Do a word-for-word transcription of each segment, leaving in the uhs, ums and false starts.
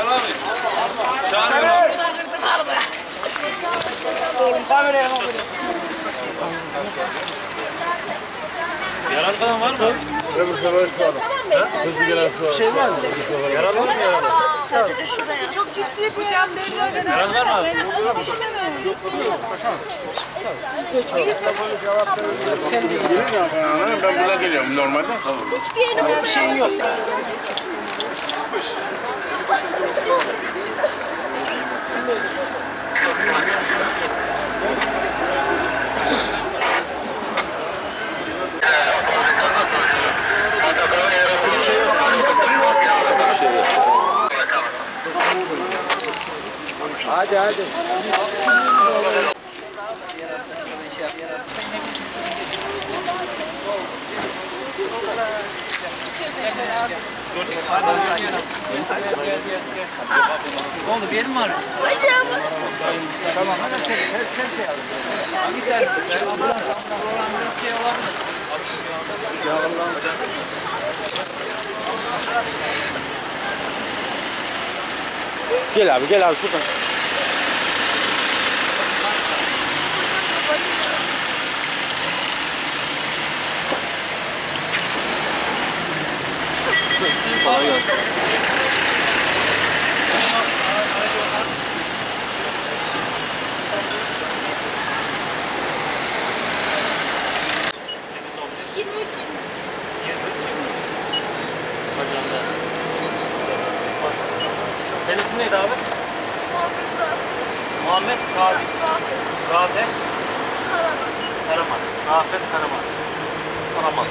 Gel abi. Şahane abi. Kameraya mı? Yaran falan var mı? Öbür sefer şu an. Hızlı gelen şu an. Şey var mı? Yaran var mı ya? Sadece şuraya. Çok ciddi bir cam değil. Yaran var mı abi? Gelir mi abi? Ben burada geliyorum normalde. Hiçbir yerine bir şey yok. Hadi hadi. Oldu bir yerim var. Hocam. Tamam hadi sen sen sen şey al. Hangi servis? Olan bir şey olabilir. Ya Allah'ım. Gel abi gel abi şuradan. Kolay gelsin. Senin ismin neydi abi? Muhabbet Rafet. Muhammed Sabit. Rafet. Rafet Karaman. Karamaz. Rafet Karamaz. Karamaz.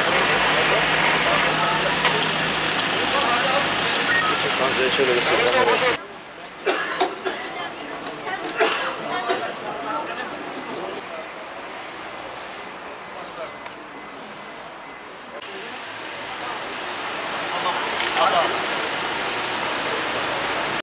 Manzarayı şöyle göstereyim. Tamam. Adam.